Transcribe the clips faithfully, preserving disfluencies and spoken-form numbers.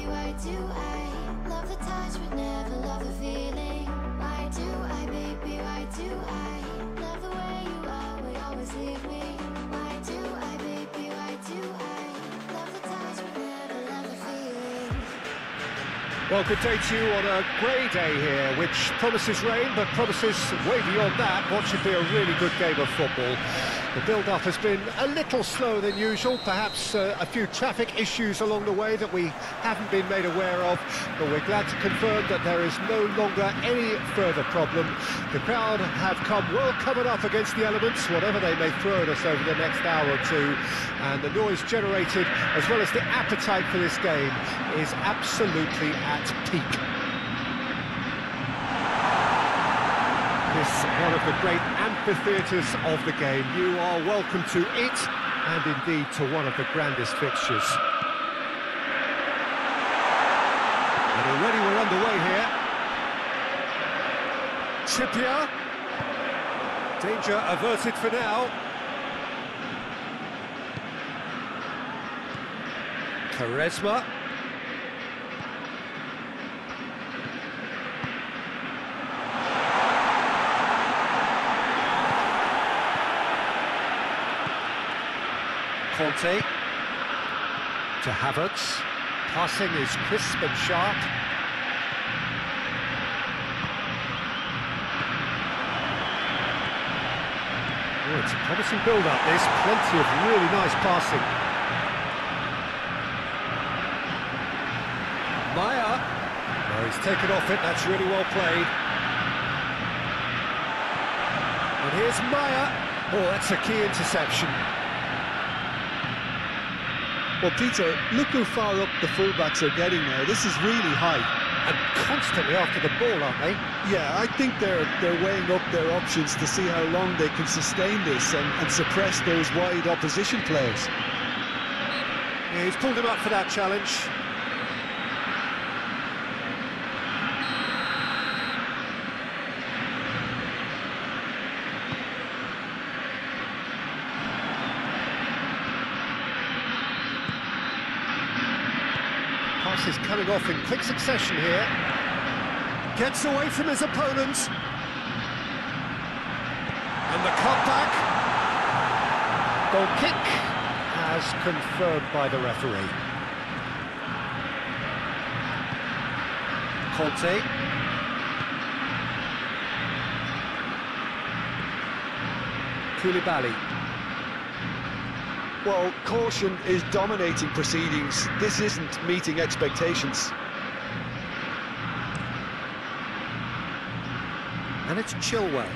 baby, why do I love the touch but never love the feeling? Why do I, baby, why do I love the way you are, will always leave me? Why do I, baby, why do I love the touch but never love the feeling? Well, good day to you on a grey day here, which promises rain, but promises way beyond that what should be a really good game of football. The build-up has been a little slower than usual, perhaps uh, a few traffic issues along the way that we haven't been made aware of, but we're glad to confirm that there is no longer any further problem. The crowd have come well covered up against the elements, whatever they may throw at us over the next hour or two, and the noise generated, as well as the appetite for this game, is absolutely at peak. This one of the great amphitheatres of the game. You are welcome to it, and indeed to one of the grandest fixtures. And already we're underway here. Trippier. Danger averted for now. Quaresma. Conte to Havertz. Passing is crisp and sharp. Oh, it's a promising build-up, this. Plenty of really nice passing. Maya. Oh, he's taken off it, that's really well played. And here's Maya. Oh, that's a key interception. Well, Peter, look how far up the fullbacks are getting now. This is really high. And constantly after the ball, aren't they? Yeah, I think they're they're weighing up their options to see how long they can sustain this and, and suppress those wide opposition players. Yeah, he's pulled him up for that challenge. Pass is coming off in quick succession here. Gets away from his opponent. And the cutback. Goal kick as confirmed by the referee. Conte. Koulibaly. Well, caution is dominating proceedings. This isn't meeting expectations. And it's Chilwell.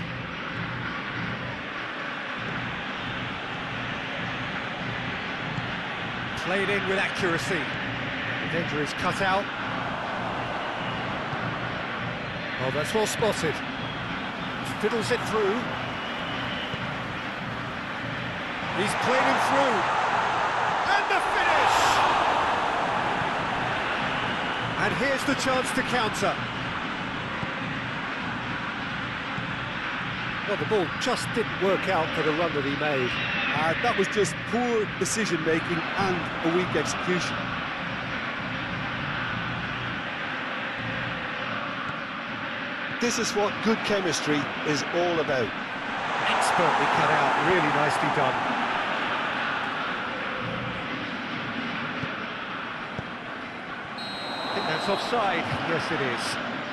Played in with accuracy. The danger is cut out. Oh, that's well spotted. Fiddles it through. He's played him through. And the finish! And here's the chance to counter. Well, the ball just didn't work out for the run that he made. Uh, that was just poor decision-making and a weak execution. This is what good chemistry is all about. Expertly cut out, really nicely done. I think that's offside. Yes, it is.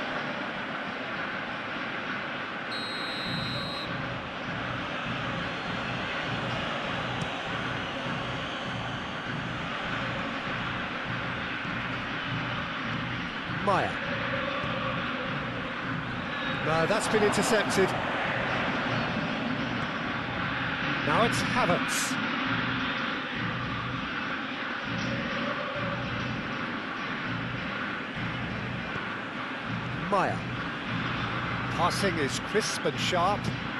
Maya. No, that's been intercepted. Now it's Havertz. Maya. Passing is crisp and sharp.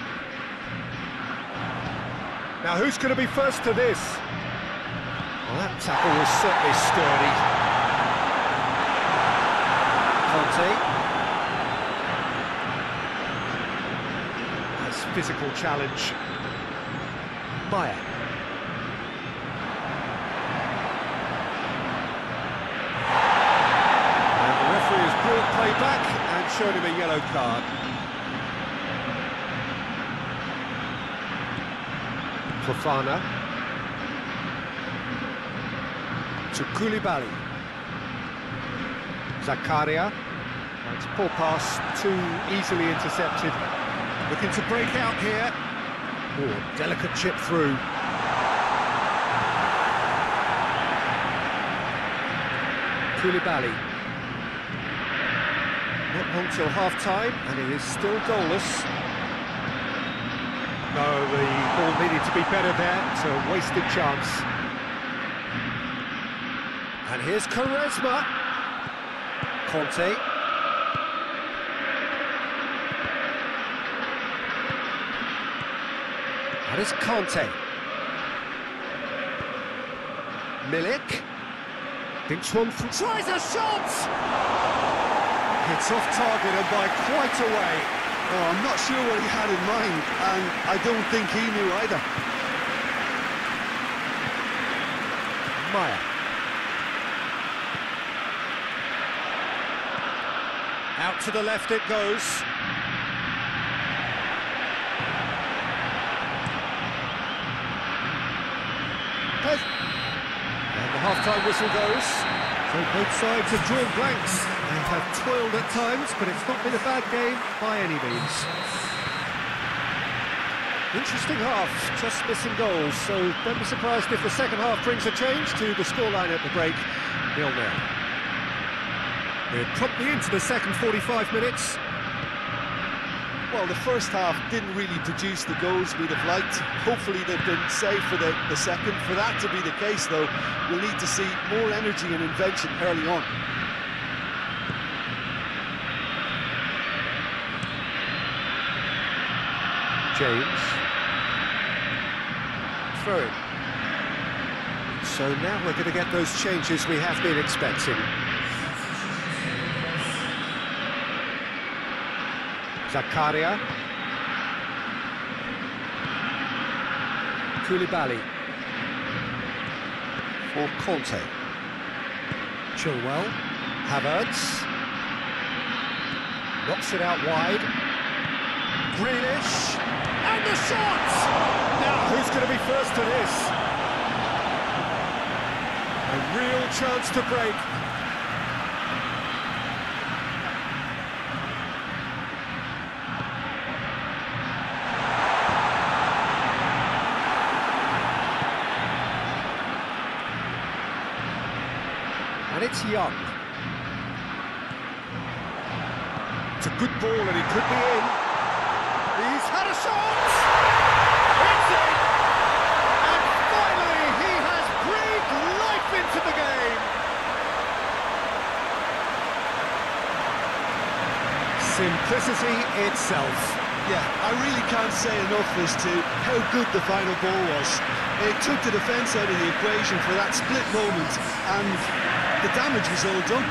Now who's going to be first to this? Well, that tackle was certainly sturdy. Conte. Nice physical challenge. Maya. shown him a yellow card. Fofana to Koulibaly. Zakaria. It's a poor pass, too easily intercepted. Looking to break out here. Oh, delicate chip through. Koulibaly. Not long till half-time, and it is still goalless. No, the ball needed to be better there. It's a wasted chance. And here's Quaresma. Conte. That is Conte. Milik. Thinks one through. Tries a shot! It's off target and by quite a way. Oh, I'm not sure what he had in mind, and I don't think he knew either. Maya. Out to the left it goes. And the half-time whistle goes. So both sides have drawn blanks and have toiled at times, but it's not been a bad game by any means. Interesting half, just missing goals, so don't be surprised if the second half brings a change to the scoreline at the break, nil nil. We're promptly into the second forty-five minutes. Well, the first half didn't really produce the goals we'd have liked. Hopefully they've been safe for the, the second. For that to be the case, though, we'll need to see more energy and invention early on. James. Throw it. So now we're going to get those changes we have been expecting. Zakaria. Koulibaly. For Conte. Chilwell. Havertz. Knocks it out wide. Grealish. And the shot! Now, who's going to be first to this? A real chance to break. And it's Young. It's a good ball and he could be in. He's had a shot! It's in! And finally he has breathed life into the game! Simplicity itself. Yeah, I really can't say enough as to how good the final ball was. It took the defence out of the equation for that split moment, and the damage was all done.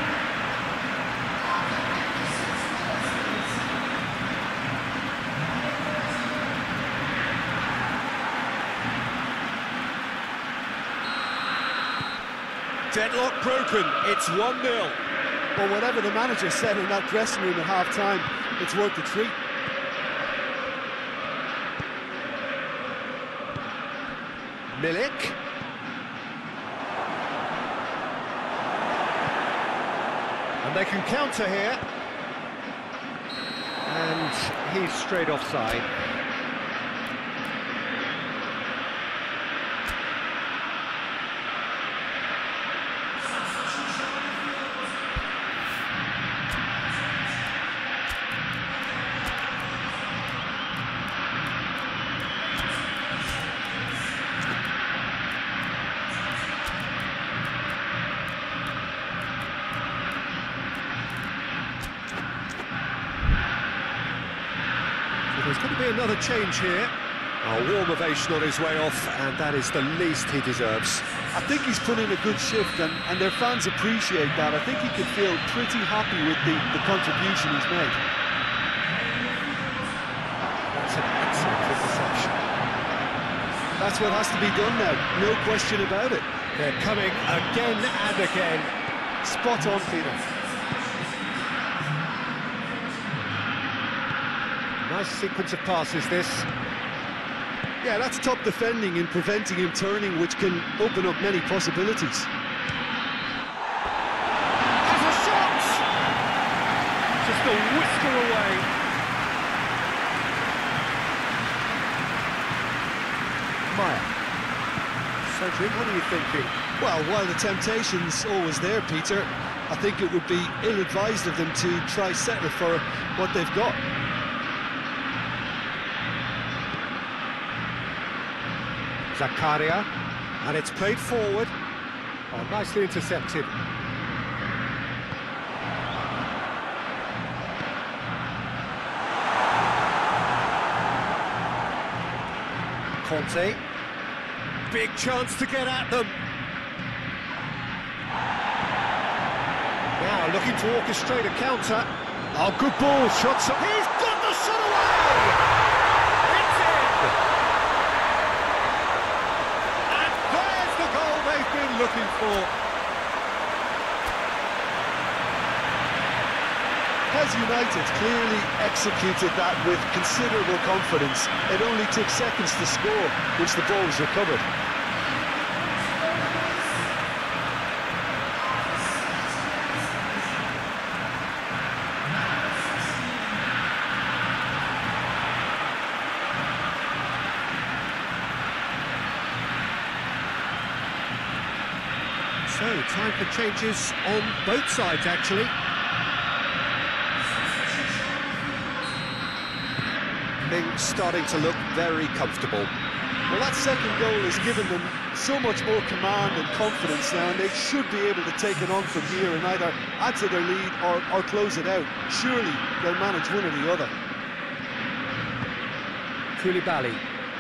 Deadlock broken, it's one nil. Well, whatever the manager said in that dressing room at half-time, it's worth the treat. Milik. And they can counter here. And he's straight offside. There's going to be another change here. A warm ovation on his way off, and that is the least he deserves. I think he's put in a good shift, and, and their fans appreciate that. I think he could feel pretty happy with the, the contribution he's made. That's an excellent interception. That's what has to be done now, no question about it. They're coming again and again. Spot on, Peter. Nice sequence of passes, this. Yeah, that's top defending and preventing him turning, which can open up many possibilities. Has a shot! Just a whisker away. Maya. Cedric, what are you thinking? Well, while the temptation's always there, Peter, I think it would be ill-advised of them to try settle for what they've got. Zakaria, and it's played forward. Oh, nicely intercepted. Conte. Big chance to get at them. Now looking to orchestrate a counter. Oh, good ball, shots up. He's got the shot away! It's in! And there's the goal they've been looking for. Has United clearly executed that with considerable confidence. It only took seconds to score, once the ball was recovered. So, time for changes on both sides, actually. Things starting to look very comfortable. Well, that second goal has given them so much more command and confidence now, and they should be able to take it on from here and either add to their lead or, or close it out. Surely they'll manage one or the other. Koulibaly.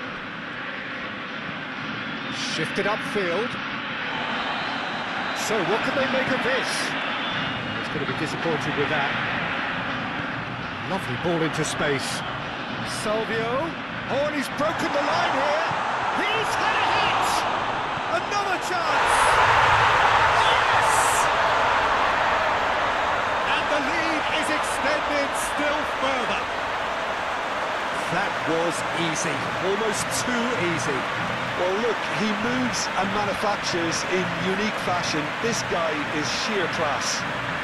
Shifted upfield. So, what can they make of this? It's going to be disappointed with that. Lovely ball into space. Salvio. Oh, and he's broken the line here. He's had a hit! Another chance! Yes! And the lead is extended still further. That was easy. Almost too easy. Well, look, he moves and manufactures in unique fashion. This guy is sheer class.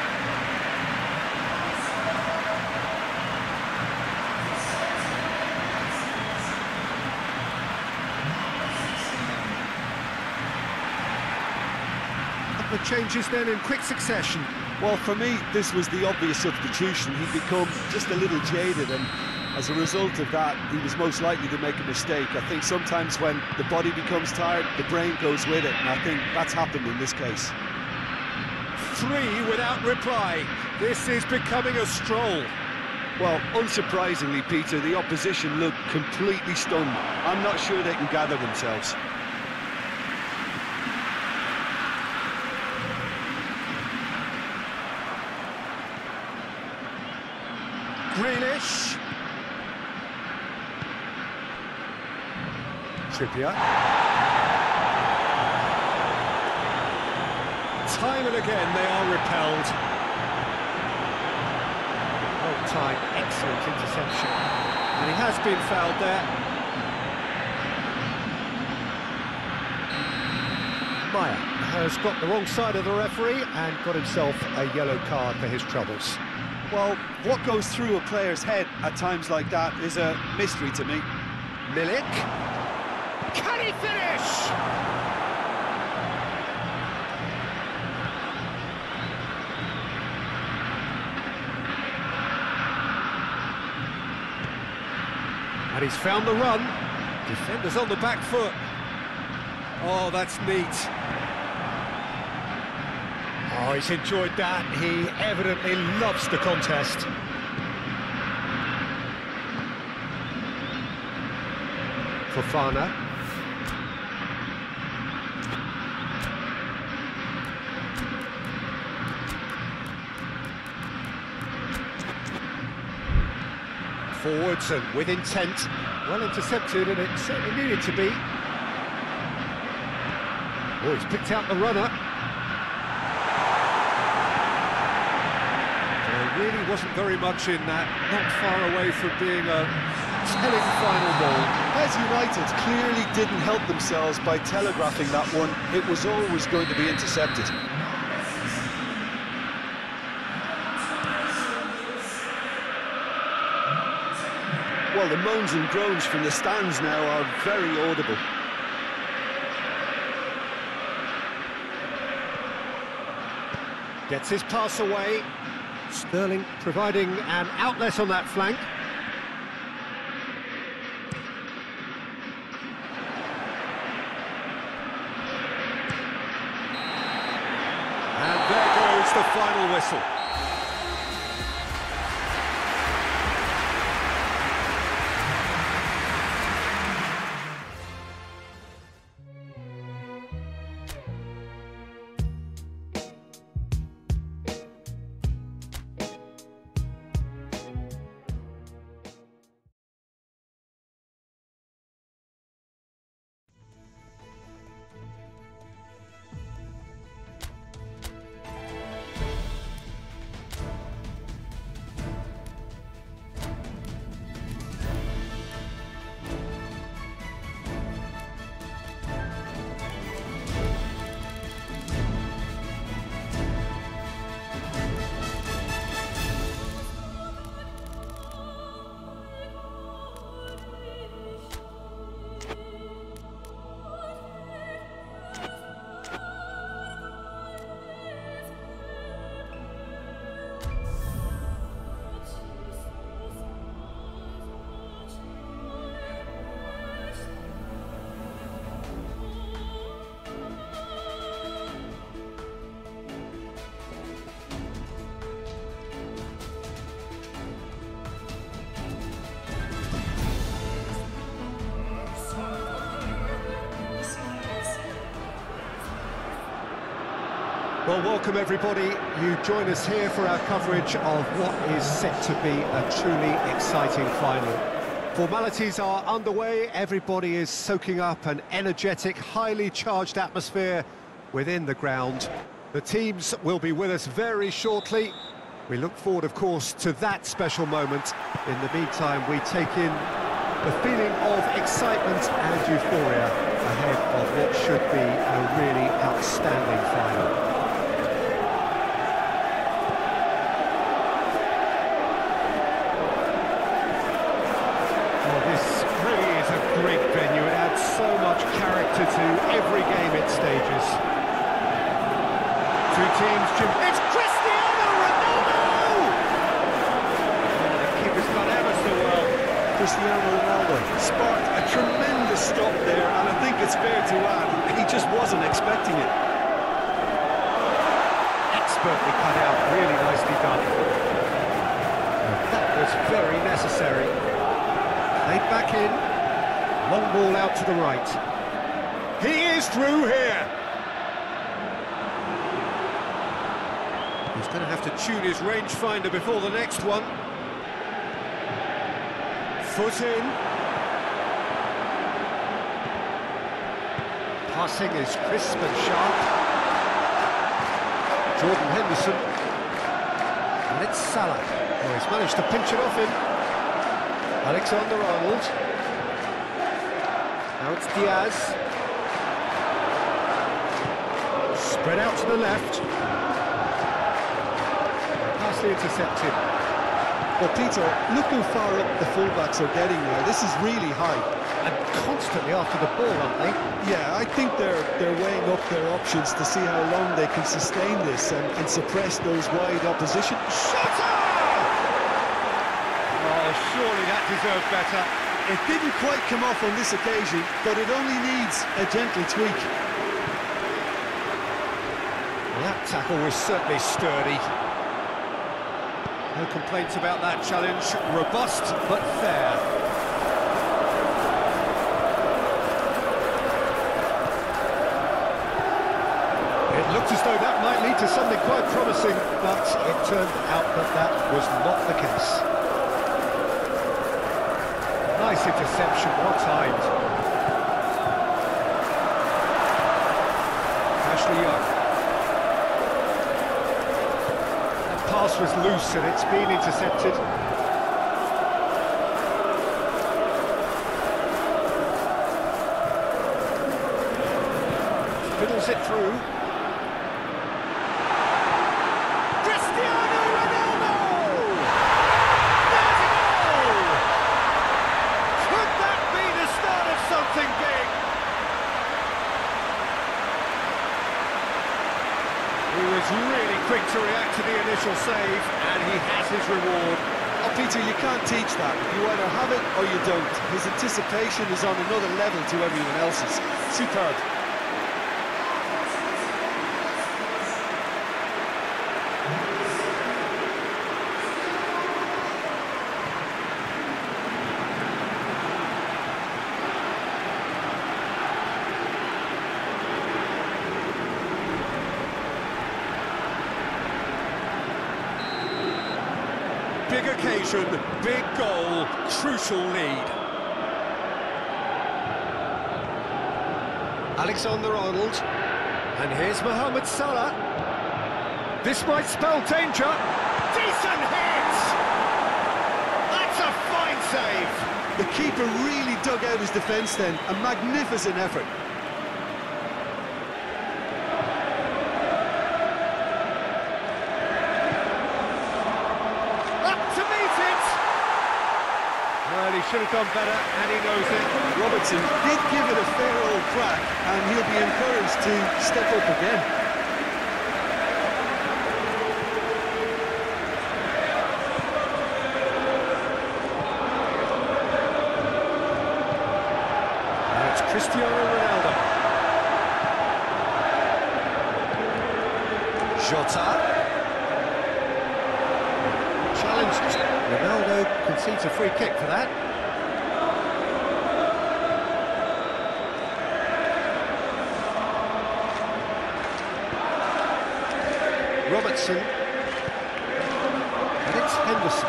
The changes then in quick succession. Well, for me, this was the obvious substitution. He'd become just a little jaded, and as a result of that, he was most likely to make a mistake. I think sometimes when the body becomes tired, the brain goes with it, and I think that's happened in this case. Three without reply. This is becoming a stroll. Well, unsurprisingly, Peter, the opposition look completely stunned. I'm not sure they can gather themselves. Grealish. Trippier. Time and again they are repelled. Oh, time, excellent interception. And he has been fouled there. Maya has got the wrong side of the referee and got himself a yellow card for his troubles. Well, what goes through a player's head at times like that is a mystery to me. Milik. Can he finish? And he's found the run. Defenders on the back foot. Oh, that's neat. Oh, he's enjoyed that. He evidently loves the contest. Fofana. Forwards and with intent. Well intercepted, and it certainly needed to be. Oh, he's picked out the runner. Really wasn't very much in that, not far away from being a telling final ball. As United clearly didn't help themselves by telegraphing that one, it was always going to be intercepted. Well, the moans and groans from the stands now are very audible. Gets his pass away. Sterling providing an outlet on that flank. And there goes the final whistle. Well, welcome everybody. You join us here for our coverage of what is set to be a truly exciting final. Formalities are underway, everybody is soaking up an energetic, highly charged atmosphere within the ground. The teams will be with us very shortly. We look forward, of course, to that special moment. In the meantime, we take in the feeling of excitement and euphoria ahead of what should be a really outstanding final. Great venue, it adds so much character to every game it stages. Two teams, Jim. It's Cristiano Ronaldo! Oh, the keeper's done ever so well. Cristiano Ronaldo sparked a tremendous stop there, and I think it's fair to add, he just wasn't expecting it. Expertly cut out, really nicely done. That was very necessary. Played back in. Long ball out to the right. He is through here. He's going to have to tune his rangefinder before the next one. Foot in. Passing is crisp and sharp. Jordan Henderson. And it's Salah. Oh, he's managed to pinch it off him. Alexander-Arnold. Now it's Diaz. Spread out to the left. Nicely intercepted. Well, Peter, look how far up the fullbacks are getting there. This is really high. And constantly after the ball, aren't they? Yeah, I think they're they're weighing up their options to see how long they can sustain this and, and suppress those wide opposition. Shutter! Oh, surely that deserved better. It didn't quite come off on this occasion, but it only needs a gentle tweak. Well, that tackle was certainly sturdy. No complaints about that challenge. Robust, but fair. It looked as though that might lead to something quite promising, but it turned out that that was not the case. Nice interception, well timed. Ashley Young. That pass pass was loose and it's been intercepted. Fiddles it through. Cristiano Ronaldo! There's a goal! Could that be the start of something big? He was really quick to react to the initial save, and he has his reward. Oh, Peter, you can't teach that. You either have it or you don't. His anticipation is on another level to everyone else's. Superb. Big occasion, big goal, crucial lead. Alexander-Arnold, and here's Mohamed Salah. This might spell danger. Decent hit! That's a fine save. The keeper really dug out his defence then. A magnificent effort. Well, he should have done better, and he knows it. Robertson did give it a fair old crack, and he'll be encouraged to step up again. Now it's Cristiano Ronaldo. Jota. Challenged. Ronaldo concedes a free kick for that. Robertson. And it's Henderson.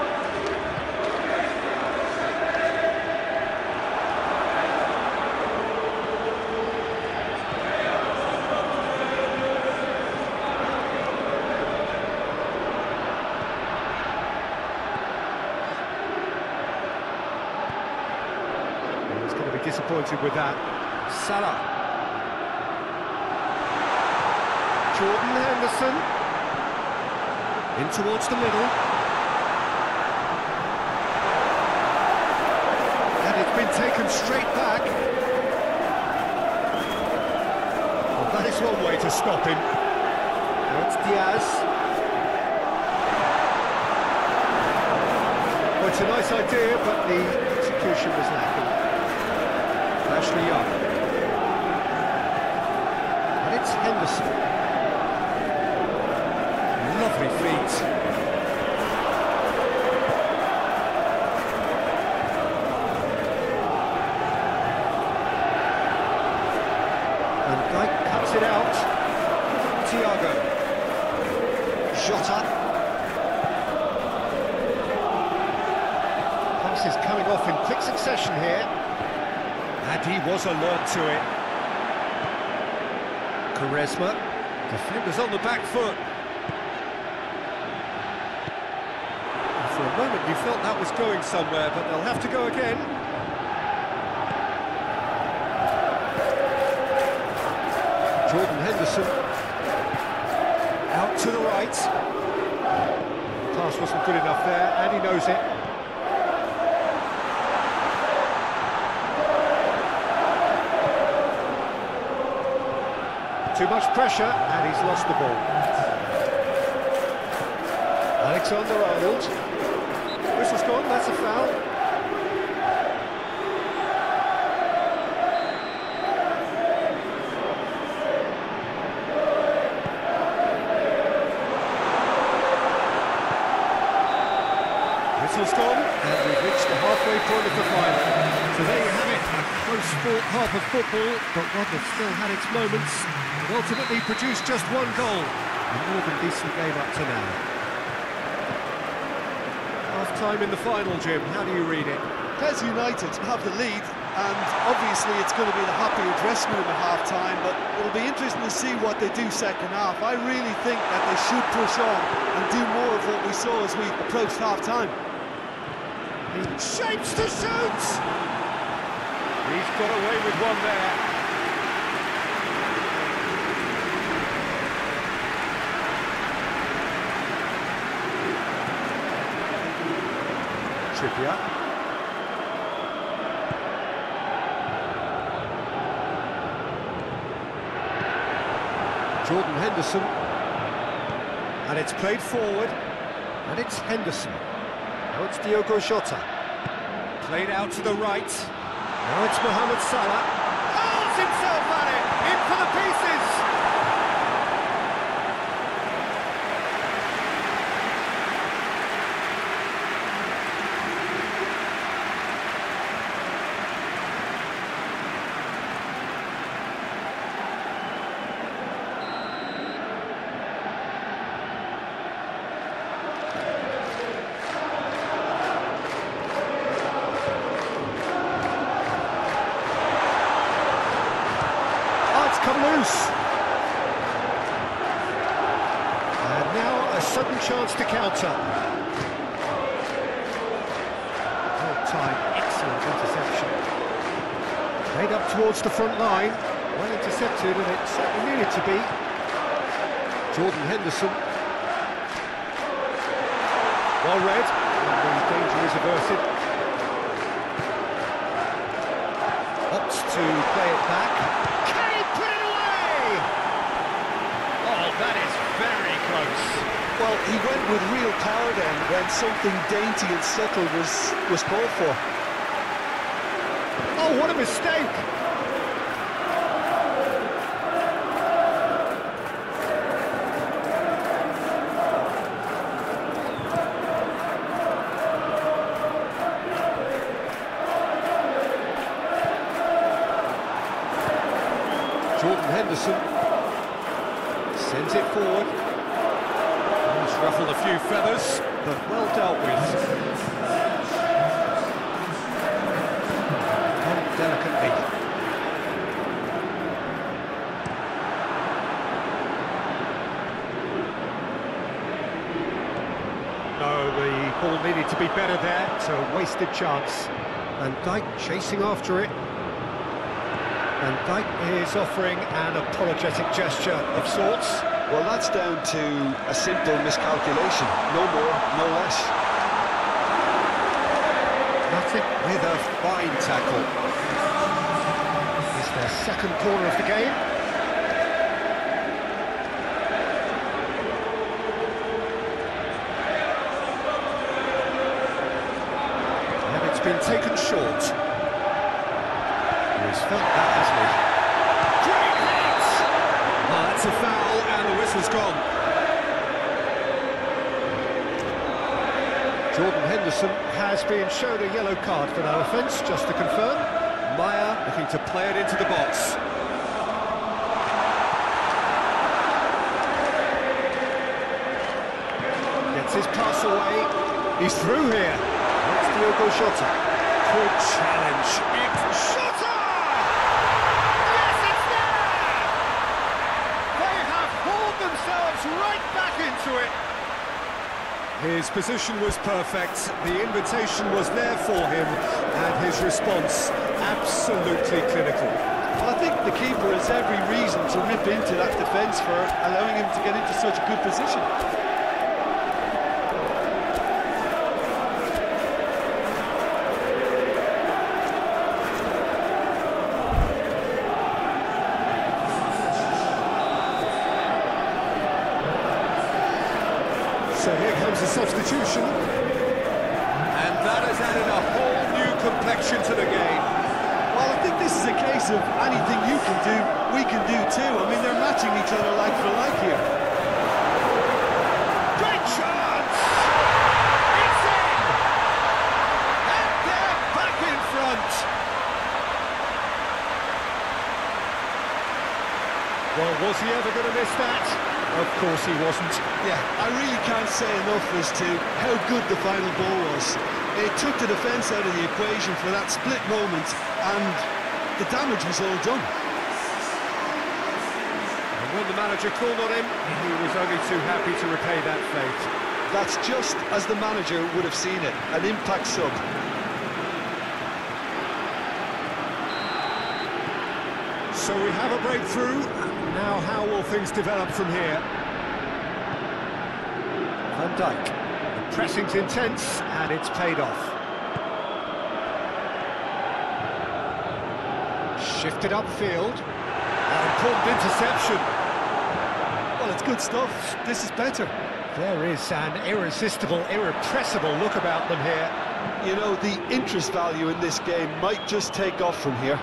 Disappointed with that. Salah. Jordan Henderson. In towards the middle. And it's been taken straight back. Well, that is one way to stop him. Now it's Diaz. Well, it's a nice idea, but the execution was lacking. Ashley Young. And it's Henderson. Lovely feet. And Dyke cuts it out. Thiago. Jota. Pass is coming off in quick succession here. And he was alert to it. Quaresma. Defenders on the back foot. And for a moment you felt that was going somewhere, but they'll have to go again. Jordan Henderson. Out to the right. The pass wasn't good enough there, and he knows it. Too much pressure, and he's lost the ball. Alexander-Arnold. Whistle's gone, that's a foul. Whistle's gone, and we've reached the halfway point of the final. So there you have it, a close fought half of football, but one that still had its moments. Ultimately produced just one goal. A more than decent game up to now. Half time in the final, Jim. How do you read it? Pez United have the lead, and obviously it's going to be the happier dressing room at half-time, but it'll be interesting to see what they do second half. I really think that they should push on and do more of what we saw as we approached half-time. He shapes to shoot! He's got away with one there. Trippier. Jordan Henderson. And it's played forward. And it's Henderson. Now it's Diogo Jota. Played out to the right. Now it's Mohamed Salah. Hurls himself at it! In for the pieces! Come loose. And now a sudden chance to counter. Well timed, excellent interception. Made up towards the front line. Well intercepted, and it certainly needed to be. Jordan Henderson. Well read. And the danger is averted. Opts to play it back. That is very close. Well, he went with real power then when something dainty and subtle was, was called for. Oh, what a mistake! Jordan Henderson sends it forward. He's ruffled a few feathers, but well dealt with. And delicately. No, the ball needed to be better there. It's a wasted chance. Van Dijk chasing after it. Van Dijk is offering an apologetic gesture of sorts. Well, that's down to a simple miscalculation. No more, no less. Matic with a fine tackle. It's their second corner of the game. And it's been taken short. He's felt that, hasn't he? Great hit! Oh, that's a foul, and the whistle's gone. Jordan Henderson has been shown a yellow card for that offence, just to confirm. Maya looking to play it into the box. Gets his pass away. He's through here. It's Diogo Jota. Good challenge. It's Jota! Right back into it. His position was perfect, the invitation was there for him, and his response absolutely clinical. Well, I think the keeper has every reason to rip into that defence for allowing him to get into such a good position. So here comes the substitution, and that has added a whole new complexion to the game. Well, I think this is a case of anything you can do, we can do too. I mean, they're matching each other like for like here. Great chance! It's in! And they're back in front! Well, was he ever going to miss that? Of course he wasn't. Yeah, I really can't say enough as to how good the final ball was. It took the defence out of the equation for that split moment, and the damage was all done. And when the manager called on him, he was only too happy to repay that fate. That's just as the manager would have seen it, an impact sub. So we have a breakthrough. Now how will things develop from here? Van Dijk. The pressing's intense and it's paid off. Shifted upfield. An important interception. Well, it's good stuff. This is better. There is an irresistible, irrepressible look about them here. You know, the interest value in this game might just take off from here.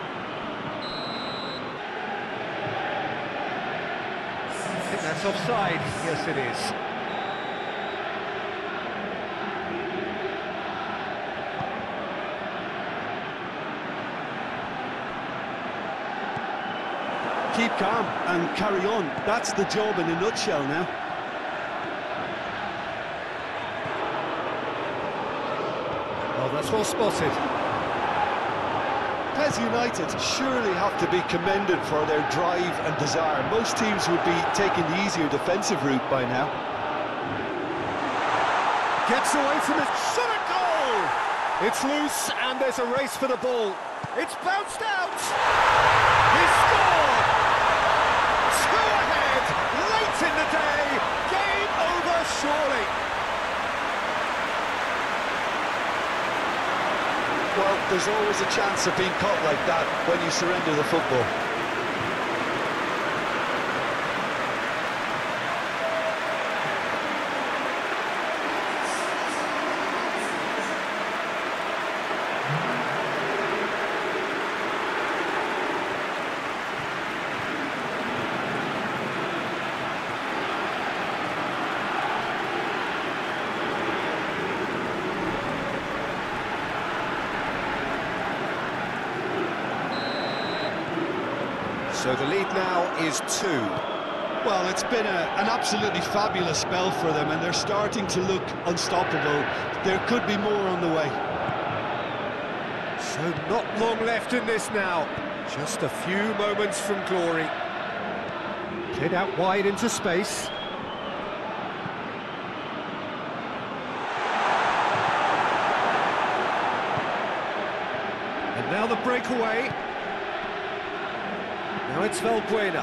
I think that's offside. Yes, it is. Keep calm and carry on. That's the job in a nutshell now. Well, that's well spotted. P E S United surely have to be commended for their drive and desire. Most teams would be taking the easier defensive route by now. Gets away from it. Shot a goal! It's loose and there's a race for the ball. It's bounced out! He scored! Two ahead, late in the day. Game over, surely. Well, there's always a chance of being caught like that when you surrender the football. So the lead now is two. Well, it's been a, an absolutely fabulous spell for them, and they're starting to look unstoppable. There could be more on the way. So not long left in this now. Just a few moments from glory. Played out wide into space. And now the breakaway. Now it's Valbuena.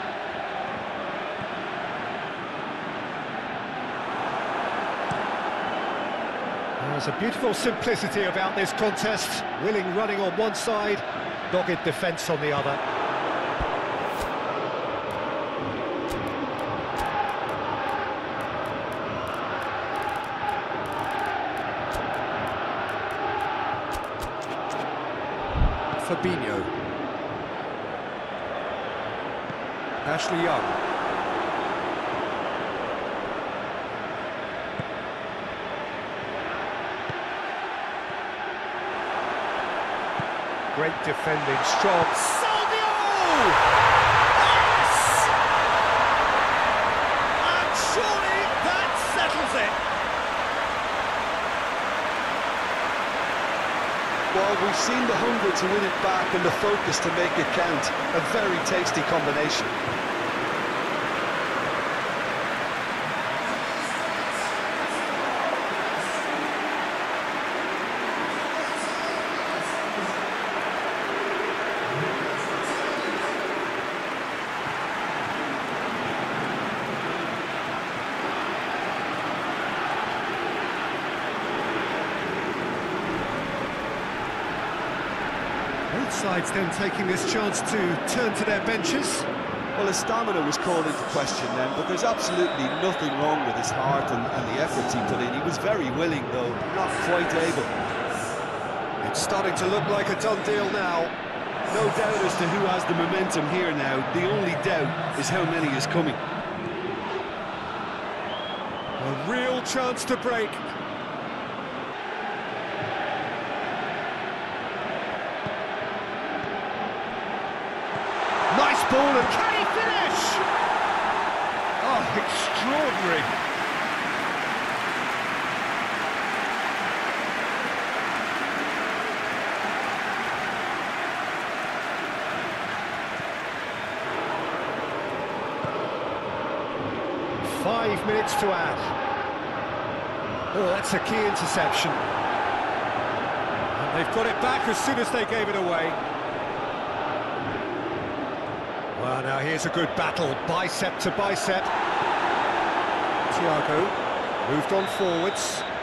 There's a beautiful simplicity about this contest. Willing running on one side, dogged defence on the other. Fabinho. Ashley Young. Great defending, strong. Salvio! Yes! And surely that settles it. Well, we've seen the hunger to win it back and the focus to make it count. A very tasty combination. Both sides then taking this chance to turn to their benches. Well, his stamina was called into question then, but there's absolutely nothing wrong with his heart and, and the efforts he put in. He was very willing, though, not quite able. It's starting to look like a done deal now. No doubt as to who has the momentum here now. The only doubt is how many is coming. A real chance to break. Nice ball, and can he finish? Oh, extraordinary. five minutes to add. Oh, that's a key interception. And they've got it back as soon as they gave it away. Well, now here's a good battle, bicep to bicep. Thiago moved on forwards.